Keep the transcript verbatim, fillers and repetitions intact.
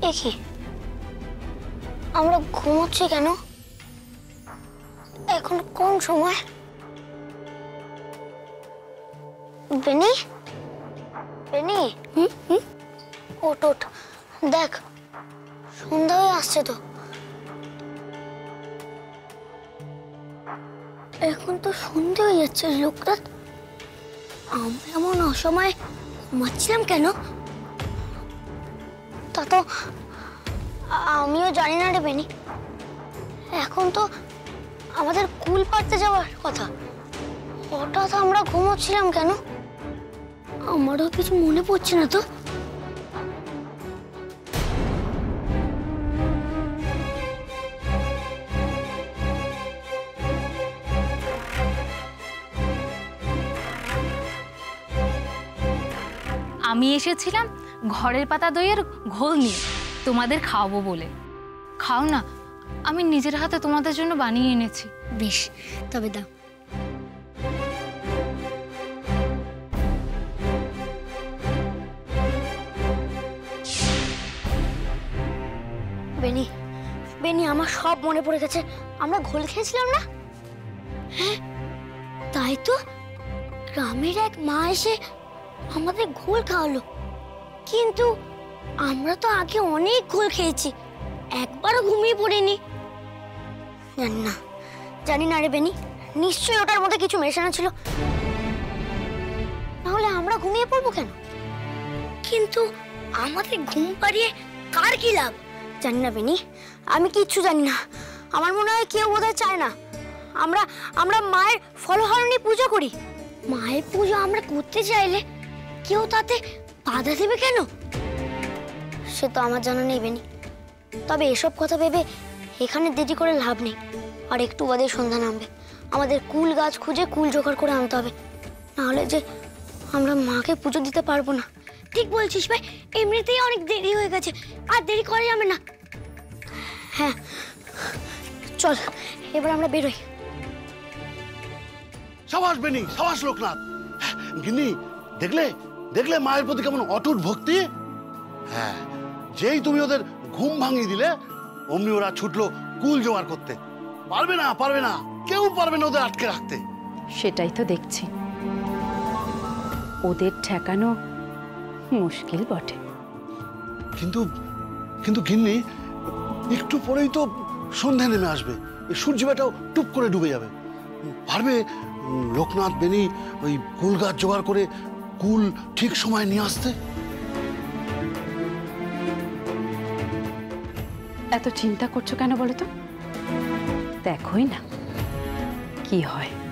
কি আমরা ঘুমোচ্ছি কেন? এখন কোন সময়? বেনি বেনি হুম হুম ওঠ ওঠ, দেখ সন্ধ্যা হয়ে আসছে তো। এখন তো সন্ধ্যা হয়ে যাচ্ছে লোকনাথ, আমরা এমন অসময়ে ঘুমাচ্ছিলাম কেন? তা তো আমিও জানি না রে বেনি। এখন তো আমাদের কুল পাড়তে যাওয়ার কথা, হঠাৎ আমরা ঘুমোচ্ছিলাম কেন? আমারও কিছু মনে পড়ছে না তো। আমি এসেছিলাম ঘরের পাতা দইয়ের ঘোল নিয়ে তোমাদের খাওয়াবো বলে। খাও না, আমি নিজের হাতে তোমাদের জন্য বানিয়ে এনেছি। বেশ, তবে দাও। বেনি বেনি আমার সব মনে পড়ে গেছে, আমরা ঘোল খেয়েছিলাম না? হ্যাঁ তাই তো, গ্রামের এক মা এসে আমাদের ঘোল খাওয়ালো। কিন্তু আমরা তো আগে অনেক ঘোল খেয়েছি, একবারও ঘুমিয়ে পড়িনি। জানি না জানি না রে বেনি, নিশ্চয়ই ওটার মধ্যে কিছু মেশানো ছিল, নাহলে আমরা ঘুমিয়ে পড়বো কেন? কিন্তু আমাদের ঘুম পাড়িয়ে কার কি লাভ? জানি না বেনি, আমি কিচ্ছু জানি না। আমার মনে হয় কেউ বোধহয় চায় না আমরা আমরা মায়ের ফলহারণী পুজো করি। মায়ের পুজো আমরা করতে চাইলে কেউ তাতে বাধা দেবে কেন? সে তো আমার জানা নেই বেনি। তবে এসব কথা ভেবে এখানে দেরি করে লাভ নেই, আর একটু বাদে সন্ধ্যা নামবে। আমাদের কুল গাছ খুঁজে কুল জোগাড় করে আনতে হবে, নাহলে যে আমরা মাকে পুজো দিতে পারবো না। ঠিক বলছিস ভাই, এমনিতেই অনেক দেরি হয়ে গেছে, আর দেরি করা যাবে না। হ্যাঁ চল এবার আমরা বেরোই। সাবাস বেনি, সাবাস লোকনাথ। গিন্নি দেখলে দেখলে মায়ের প্রতি কেমন অটুট ভক্তি। হ্যাঁ, যেই তুমি ওদের ঘুম ভাঙিয়ে দিলে অমনি ওরা ছুটলো কুল জোগাড় করতে। পারবে না পারবে না, কেউ পারবে না ওদের আটকে রাখতে। সেটাই তো দেখছি, ওদের ঠেকানো মুশকিল বটে। কিন্তু কিন্তু গিন্নি একটু পরেই তো সন্ধ্যা নেমে আসবে, সূর্য বেটাও টুপ করে ডুবে যাবে। পারবে লোকনাথ বেনি ওই কুল গাছ জোগাড় করে কুল ঠিক সময় নিয়ে আসতে? এত চিন্তা করছো কেন বলো তো? দেখোই না কি হয়।